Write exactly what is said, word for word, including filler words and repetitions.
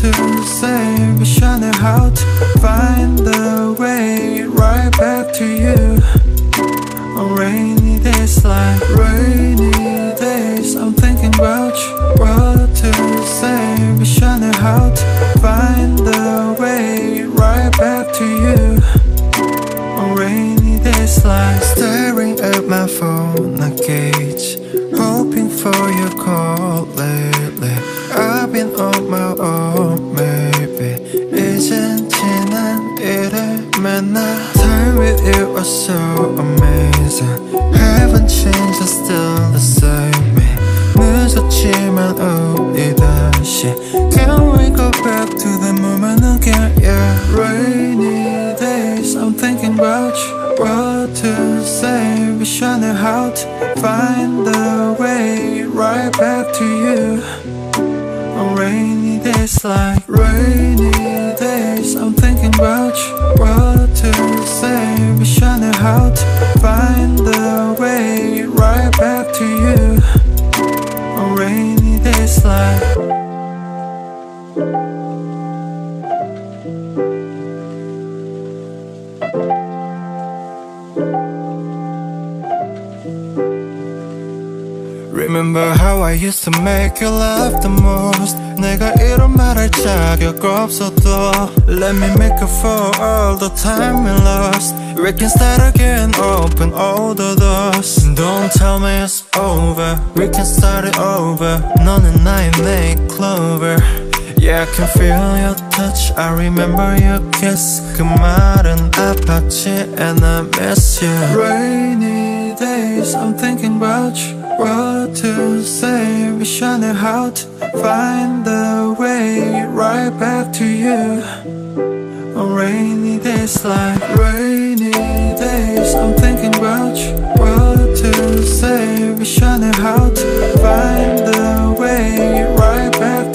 to say, wish I knew how to find the way right back to you. On rainy days like rainy days, I'm thinking about you. What to say, wish I knew how to find the way right back to you. On rainy days like staring at my phone, I gauge, hoping for your call lately. I've been on my own, maybe 이젠 지난 일에 맨날 Time with you was so amazing. Haven't changed, I'm still the same me. 늦었지만 우리 다시 Can we go back to the moment again? Yeah, rainy days, I'm thinking about you. What to say, wish I knew how to find the way right back to you. On rainy days like rainy days, I'm thinking about you. What to say, wish I knew how to find the way right back to you. On rainy days like Remember how I used to make you laugh the most. 내가 이런 말 할 자격 없어도 Let me make up for all the time we lost. We can start again, open all the doors. Don't tell me it's over, we can start it over. 너는 나의 nail clover. Yeah, I can feel your touch, I remember your kiss. 그 말은 아팠지 and I miss you. Rainy days, I'm thinking about you. What to say, wish I knew how to find the way right back to you. On rainy days like rainy days, I'm thinking about you. What to say, wish I knew how to find the way right back